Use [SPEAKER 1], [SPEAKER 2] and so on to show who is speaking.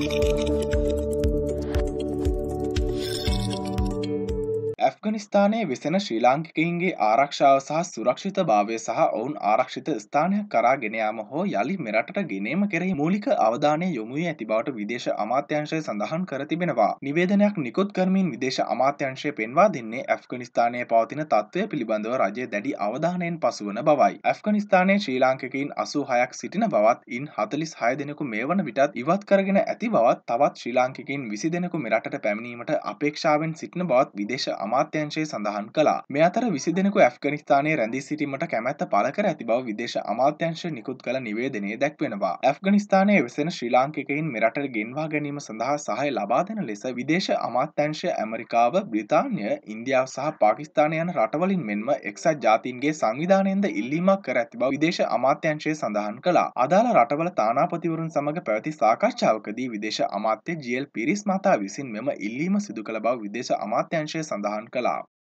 [SPEAKER 1] ඇෆ්ගනිස්තානයේ වෙසෙන ශ්‍රී ලාංකිකයින්ගේ ආරක්ෂාව සහ සුරක්ෂිතභාවය සහ ඔවුන් ආරක්ෂිත ස්ථානයක් කරා ගෙන යාම හෝ යලි මෙරටට ගෙනීම කෙරෙහි මූලික අවධානය යොමු වී ඇති බවට විදේශ අමාත්‍යාංශය සඳහන් කර තිබෙනවා. නිවේදනයක් නිකුත් කරමින් විදේශ අමාත්‍යාංශය පෙන්වා දෙන්නේ ඇෆ්ගනිස්තානයේ පවතින තත්ත්වය පිළිබඳව රජය දැඩි අවධානයෙන් පසුවන බවයි. ඇෆ්ගනිස්තානයේ ශ්‍රී ලාංකිකයින් 86ක් සිටින බවත් ඉන් 46 දෙනෙකු මේ වන විටත් ඉවත් කරගෙන ඇති බවත් තවත් ශ්‍රී ලාංකිකයින් 20 දෙනෙකු මෙරටට පැමිණීමට අපේක්ෂාවෙන් සිටින බවත් විදේශ අමාත්‍යාංශය සඳහන් කළා. මේ අතර 20 දෙනෙකු ඇෆ්ගනිස්තානයේ රැඳී සිටීමට කැමැත්ත පළ කර ඇති බව විදේශ අමාත්‍යාංශය නිකුත් කළ නිවේදනයේ දැක්වෙනවා. ඇෆ්ගනිස්තානයේ වෙසෙන ශ්‍රී ලාංකිකයින් මෙරටට ගෙන්වා ගැනීම සඳහා සහාය ලබා දෙන ලෙස විදේශ අමාත්‍යාංශය ඇමරිකාව, බ්‍රිතාන්‍ය, ඉන්දියාව සහ පාකිස්තානය යන රටවලින් මෙන්ම එක්සත් ජාතීන්ගේ සංවිධානයෙන්ද ඉල්ලීමක් කර ඇති බව විදේශ අමාත්‍යාංශය සඳහන් කළා. අදාළ රටවල තානාපතිවරුන් සමග පැවති සාකච්ඡාවකදී විදේශ අමාත්‍ය ජී.එල්. පීරිස් මහතා විසින් මෙම ඉල්ලීම සිදු කළ බව විදේශ අමාත්‍යාංශය සඳහන් කළා.